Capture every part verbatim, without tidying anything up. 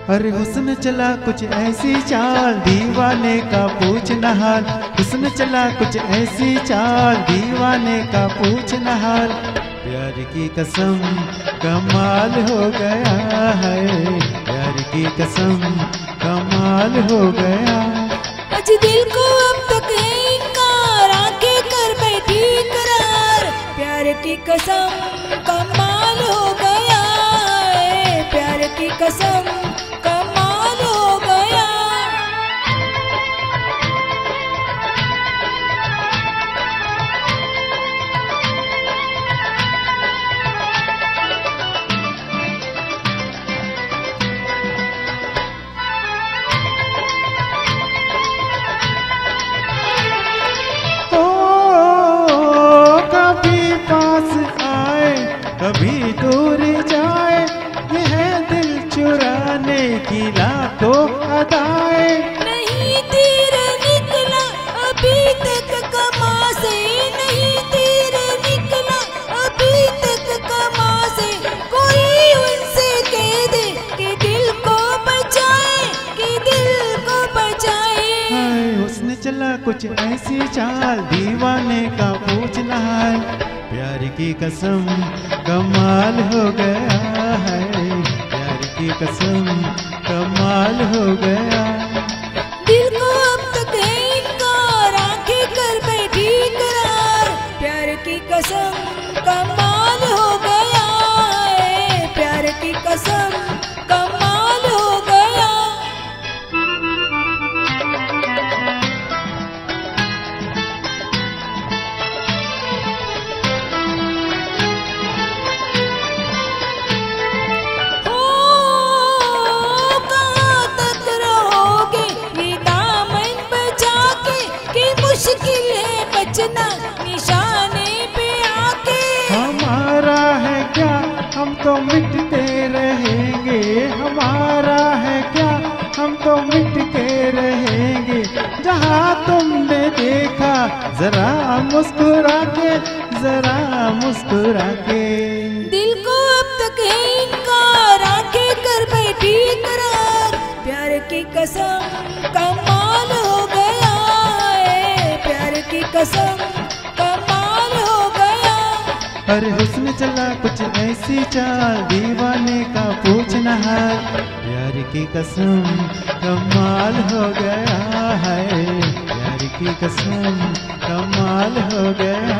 अरे हुस्न चला कुछ ऐसी चाल, दीवाने का पूछना हाल। हुस्न चला कुछ ऐसी चाल, दीवाने का पूछना हाल। प्यार की कसम कमाल हो गया है, प्यार की कसम कमाल हो गया। आज दिल को अब तक है इनकार, आंखें कर बैठी करार। प्यार की कसम कमाल हो गया है, प्यार की कसम कमाल हो गया। कभी दूर जाए, ये है दिल चुराने की लाखों अदाएं। नहीं तीर निकला अभी तक कमा से, नहीं तीर निकला अभी तक कमा से। कोई उनसे कह दे कि दिल को बचाए, कि दिल को बचाए। हाय उसने चला कुछ ऐसी चाल, दीवाने का पूछना हाल। प्यार की कसम कमाल हो गया है, प्यार की कसम कमाल हो गया। दिल को अब तक है इनकार, आंखें कर बैठी करार। प्यार की कसम कमाल हो गया है, प्यार की कसम कमाल हो गया। मुश्किल है बचना निशाने पे आके। हमारा है क्या हम तो मिटते रहेंगे, हमारा है क्या हम तो मिटते रहेंगे। जहाँ तुमने देखा जरा मुस्कुरा के, जरा मुस्कुरा के। दिल को अब तक है इनकार, आंखें कर बैठी करार। प्यार की कसम कमाल हो गया, की कसम कमाल हो गया। अरे हुस्न चला कुछ ऐसी चाल, दीवाने का पूछना हाल। प्यार की कसम कमाल हो गया है, प्यार की कसम कमाल हो गया।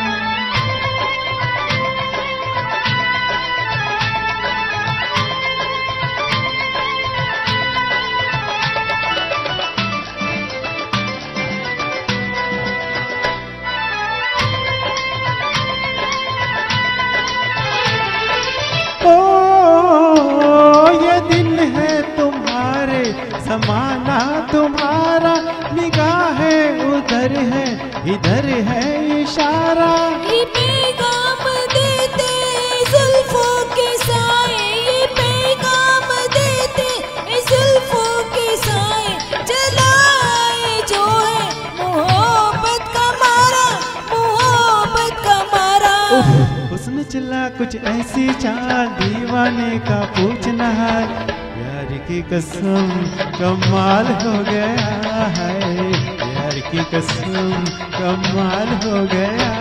ज़माना तुम्हारा, निगाहें उधर है इधर है इशारा। ये पैगाम देते जुल्फों के साए, ये पैगाम देते जुल्फों के साए। जलाए जो है मोहब्बत का मारा, मोहब्बत का मारा। हुस्न चला कुछ ऐसी चाल, दीवाने का पूछना हाल। प्यार की कसम कमाल हो गया है, प्यार की कसम कमाल हो गया।